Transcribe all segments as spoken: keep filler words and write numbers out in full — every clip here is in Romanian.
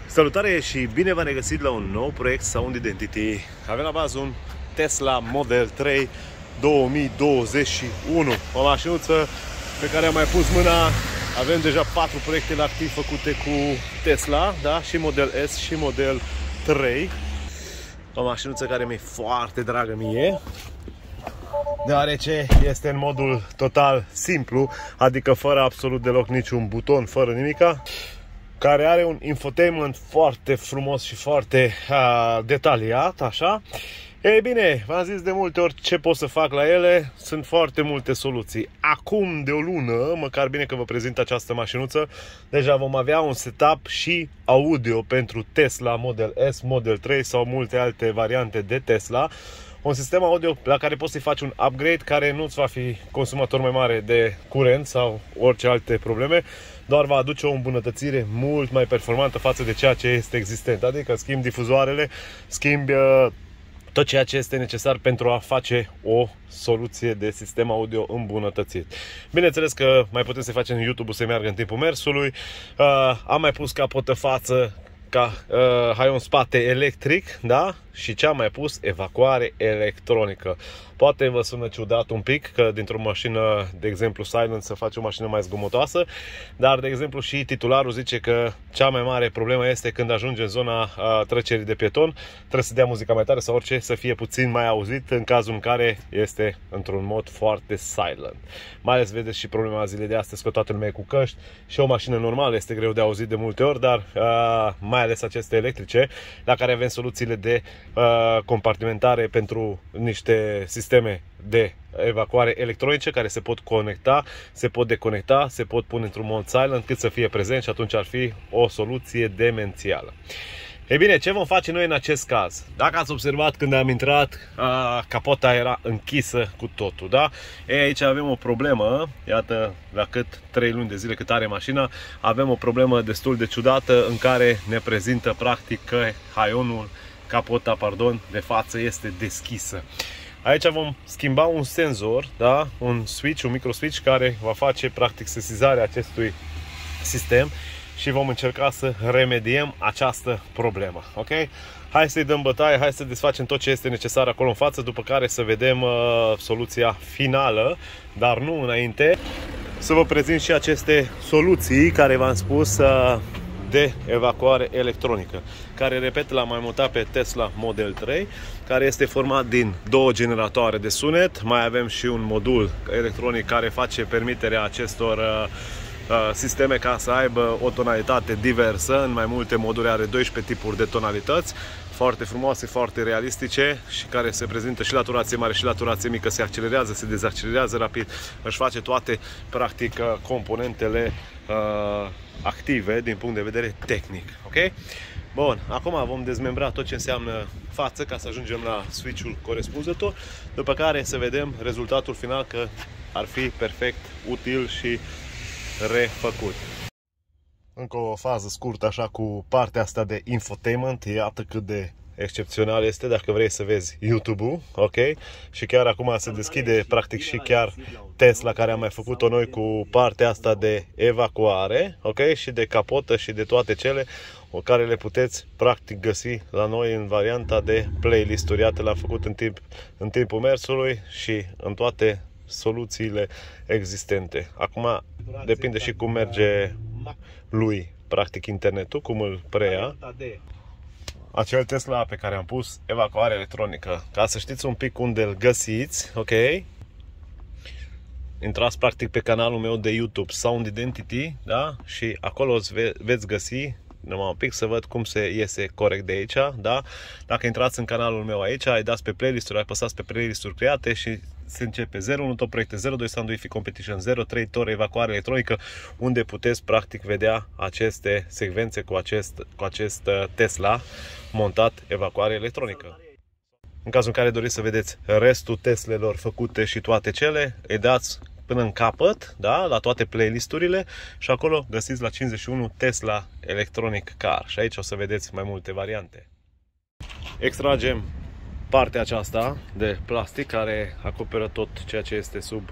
Salutare și bine v-am regăsit la un nou proiect Sound Identity. Avem la bază un Tesla Model trei două mii douăzeci și unu, o mașinuță pe care am mai pus mâna. Avem deja patru proiecte la activ făcute cu Tesla, da? Și Model S și Model trei. O mașinuță care mi-e foarte dragă mie, deoarece este în modul total simplu, adică fără absolut deloc niciun buton, fără nimica, care are un infotainment foarte frumos și foarte uh, detaliat, așa. Ei bine, v-am zis de multe ori ce pot să fac la ele, sunt foarte multe soluții. Acum de o lună, măcar bine că vă prezint această mașinuță, deja vom avea un setup și audio pentru Tesla Model S, Model trei sau multe alte variante de Tesla. Un sistem audio la care poți să-i faci un upgrade, care nu-ți va fi consumator mai mare de curent sau orice alte probleme, doar va aduce o îmbunătățire mult mai performantă față de ceea ce este existent. Adică schimbi difuzoarele, schimbi uh, tot ceea ce este necesar pentru a face o soluție de sistem audio îmbunătățit. Bineînțeles că mai putem să facem YouTube-ul să meargă în timpul mersului. Uh, am mai pus capotă față, ca uh, hai un spate electric, da? Și ce am mai pus? Evacuare electronică. Poate vă sună ciudat un pic că dintr-o mașină, de exemplu Silent, să face o mașină mai zgomotoasă, dar de exemplu și titularul zice că cea mai mare problemă este când ajunge în zona uh, trecerii de pieton, trebuie să dea muzica mai tare sau orice, să fie puțin mai auzit, în cazul în care este într-un mod foarte silent. Mai ales vedeți și problema zilei de astăzi, că toată lumea e cu căști și o mașină normală este greu de auzit de multe ori, dar uh, mai ales aceste electrice, la care avem soluțiile de uh, compartimentare pentru niște sisteme de evacuare electronice care se pot conecta, se pot deconecta, se pot pune într-un mod silent cât să fie prezent și atunci ar fi o soluție demențială. Ei bine, ce vom face noi în acest caz? Dacă ați observat, când am intrat, a, capota era închisă cu totul, da? Ei, aici avem o problemă, iată, la cât trei luni de zile cât are mașina, avem o problemă destul de ciudată în care ne prezintă practic că haionul, capota, pardon, de față este deschisă. Aici vom schimba un senzor, da? Un switch, un micro switch care va face practic sesizarea acestui sistem și vom încerca să remediem această problemă, ok? Hai să-i dăm bătaie, hai să desfacem tot ce este necesar acolo în față, după care să vedem uh, soluția finală, dar nu înainte să vă prezint și aceste soluții care v-am spus uh, de evacuare electronică, care, repet, l-am mai mutat pe Tesla Model trei, care este format din două generatoare de sunet. Mai avem și un modul electronic care face permiterea acestor uh, uh, sisteme ca să aibă o tonalitate diversă. În mai multe moduri are doisprezece tipuri de tonalități, foarte frumoase, foarte realistice și care se prezintă și la turație mare și la turație mică, se accelerează, se dezaccelerează rapid, își face toate, practic, componentele uh, active din punct de vedere tehnic, ok? Bun, acum vom dezmembra tot ce înseamnă față ca să ajungem la switch-ul corespunzător, după care să vedem rezultatul final, că ar fi perfect util și refăcut. Încă o fază scurtă așa cu partea asta de infotainment, iată cât de excepțional este dacă vrei să vezi YouTube-ul, ok? Și chiar acum se deschide practic și chiar Tesla, care am mai făcut-o noi cu partea asta de evacuare, ok? Și de capotă și de toate cele o care le puteți practic găsi la noi în varianta de playlist-uri. Iată, le-am făcut în, timp, în timpul mersului și în toate soluțiile existente. Acum depinde și cum merge lui practic internetul, cum îl preia. Acel Tesla pe care am pus evacuare electronică. Ca să știți un pic unde îl găsiți, ok? Intrați practic pe canalul meu de YouTube Sound Identity, da? Și acolo ve veți găsi, numai un pic să văd cum se iese corect de aici, da? Dacă intrați în canalul meu aici, ai dați pe playlist-uri, apăsați pe playlist-uri create și se începe zero unu Top Proiecte, zero doi Sound Wi-Fi Competition, zero trei Tor Evacuare Electronică, unde puteți practic vedea aceste secvențe cu acest, cu acest Tesla montat evacuare electronică. În cazul în care doriți să vedeți restul Teslelor făcute și toate cele, îi dați până în capăt, da, la toate playlisturile și acolo găsiți la cincizeci și unu Tesla Electronic Car și aici o să vedeți mai multe variante. Extragem partea aceasta de plastic care acoperă tot ceea ce este sub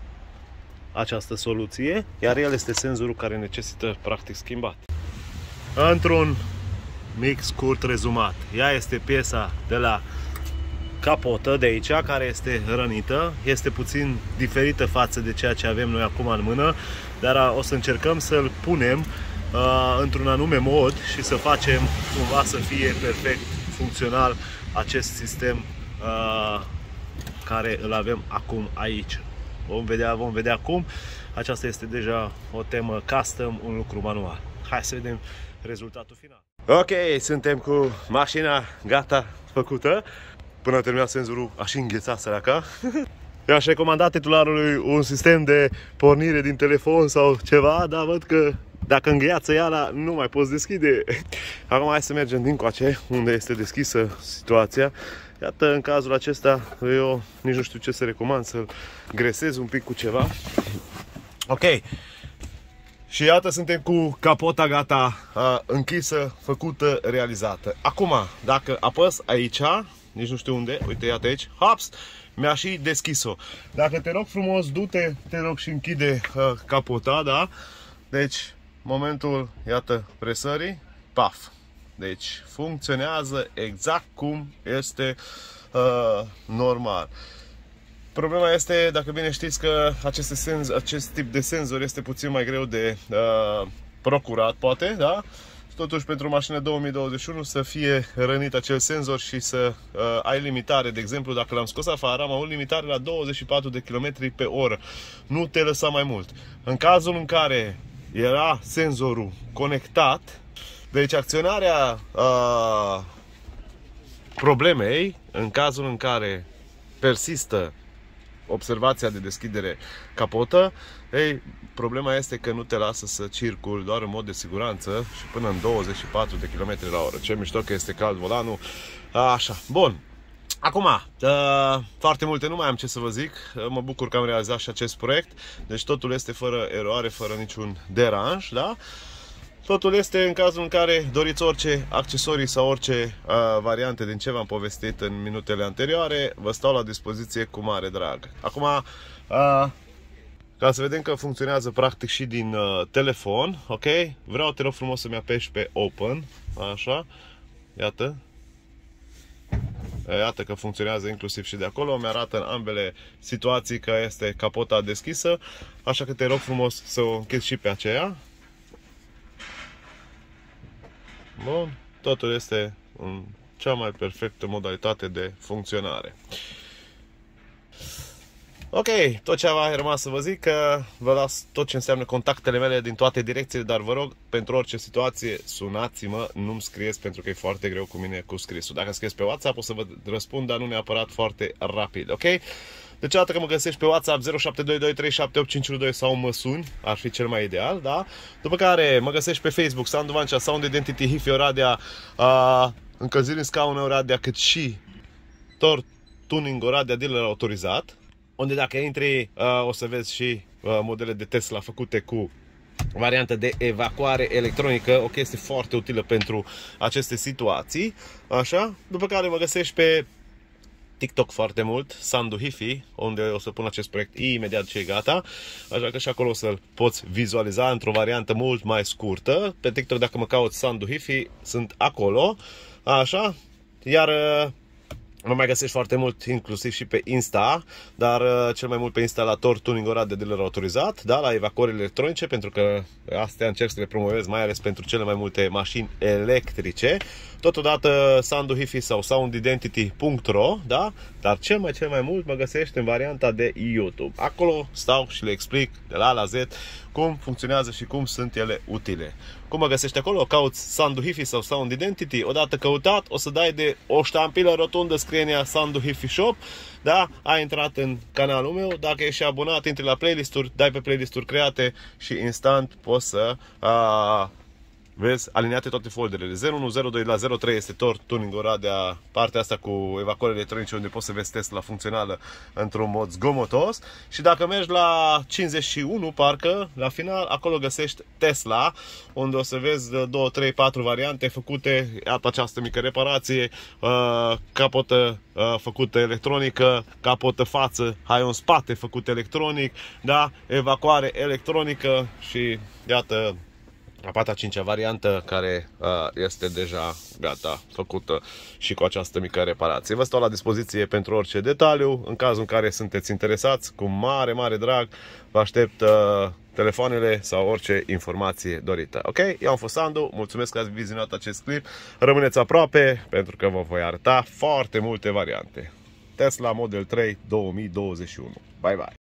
această soluție, iar el este senzorul care necesită practic schimbat. într-un mic scurt rezumat. Ea este piesa de la capotă de aici, care este rănită, este puțin diferită față de ceea ce avem noi acum în mână, dar o să încercăm să-l punem uh, într-un anume mod și să facem cumva să fie perfect funcțional acest sistem uh, care îl avem acum aici. Vom vedea, vom vedea cum. Aceasta este deja o temă custom, un lucru manual. Hai să vedem rezultatul final. Ok, suntem cu mașina gata făcută. Până a terminat senzorul, a și înghețat săraca. I-aș recomanda titularului un sistem de pornire din telefon sau ceva, dar văd că dacă îngheață iara, nu mai poți deschide. Acum hai să mergem dincoace, unde este deschisă situația. Iată, în cazul acesta, eu nici nu știu ce să recomand, să-l gresez un pic cu ceva. Ok. Și iată, suntem cu capota gata, închisă, făcută, realizată. Acum, dacă apăs aici, nici nu știu unde, uite, iată aici, hops, mi-a și deschis-o. Dacă te rog frumos, du-te, te rog și închide uh, capota, da? Deci, momentul, iată, presării, paf. Deci, funcționează exact cum este uh, normal. Problema este, dacă bine știți, că aceste senz, acest tip de senzor este puțin mai greu de uh, procurat, poate, da? Totuși, pentru o mașină două mii douăzeci și unu să fie rănit acel senzor și să uh, ai limitare. De exemplu, dacă l-am scos afară, am avut limitare la douăzeci și patru de kilometri pe oră. Nu te lăsa mai mult. În cazul în care era senzorul conectat, deci acționarea uh, problemei, în cazul în care persistă observația de deschidere capotă, ei, problema este că nu te lasă să circuli doar în mod de siguranță și până în douăzeci și patru de kilometri la oră. Ce mișto că este cald volanul. Așa, bun. Acum, uh, foarte multe, nu mai am ce să vă zic. Mă bucur că am realizat și acest proiect. Deci totul este fără eroare, fără niciun deranj, da? Totul este în cazul în care doriți orice accesorii sau orice uh, variante din ce v-am povestit în minutele anterioare, vă stau la dispoziție cu mare drag. Acum, uh, ca să vedem că funcționează practic și din uh, telefon, ok? Vreau, te rog frumos, să-mi apeși pe Open, așa, iată. Iată că funcționează inclusiv și de acolo, mi-arată în ambele situații că este capota deschisă, așa că te rog frumos să o închizi și pe aceea. Bun, totul este în cea mai perfectă modalitate de funcționare. Ok, tot ce a rămas să vă zic, că vă las tot ce înseamnă contactele mele din toate direcțiile, dar vă rog, pentru orice situație, sunați-mă, nu-mi scrieți pentru că e foarte greu cu mine cu scrisul. Dacă scrieți pe WhatsApp o să vă răspund, dar nu neapărat foarte rapid, ok? Deci, dată că mă găsești pe WhatsApp zero șapte doi doi trei șapte opt cinci unu doi sau mă suni, ar fi cel mai ideal, da? După care mă găsești pe Facebook, Sandu Vancea, Sound Identity, Hifi Oradea, uh, încălziri în scaune Oradea, cât și Tor Tuning Oradea, dealer autorizat, unde dacă intri uh, o să vezi și uh, modele de Tesla făcute cu variantă de evacuare electronică, o chestie foarte utilă pentru aceste situații, așa? După care mă găsești pe TikTok foarte mult, Sandu Hifi, unde o să pun acest proiect imediat ce e gata, așa că și acolo o să-l poți vizualiza într-o variantă mult mai scurtă. Pe TikTok, dacă mă cauți Sandu Hifi, sunt acolo, așa, iar mă mai găsești foarte mult, inclusiv și pe Insta, dar uh, cel mai mult pe Insta la Tor Tuning Oradea, de dealer autorizat, da, la evacuări electronice, pentru că astea încerc să le promovez mai ales pentru cele mai multe mașini electrice. Totodată Sandu Hifi sau sound identity punct ro, da? Dar cel mai cel mai mult mă găsești în varianta de YouTube. Acolo stau și le explic de la A la Z cum funcționează și cum sunt ele utile. Cum mă găsești acolo? Cauți Sandu Hifi sau Sound Identity. Odată căutat, o să dai de o ștampilă rotundă, scrie în ea Sandu Hifi Shop. Da? Ai intrat în canalul meu. Dacă ești abonat, intri la playlist-uri, dai pe playlist-uri create și instant poți să a, vezi aliniate toate folderele. zero unu zero doi la zero trei este Tor Tuning Oradea, partea asta cu evacuări electronice, unde poți să vezi Tesla funcțională într-un mod zgomotos. Și dacă mergi la cincizeci și unu, parcă, la final, acolo găsești Tesla, unde o să vezi două, trei, patru variante făcute. Iată această mică reparație, uh, capotă uh, făcută electronică, capotă față, hai un spate făcut electronic, da? Evacuare electronică și iată a patra, a cincea variantă care uh, este deja gata, făcută și cu această mică reparație. Vă stau la dispoziție pentru orice detaliu. În cazul în care sunteți interesați, cu mare, mare drag, vă aștept uh, telefoanele sau orice informație dorită. Ok? Eu am fost Sandu, mulțumesc că ați vizionat acest clip. Rămâneți aproape pentru că vă voi arăta foarte multe variante. Tesla Model trei două mii douăzeci și unu. Bye bye!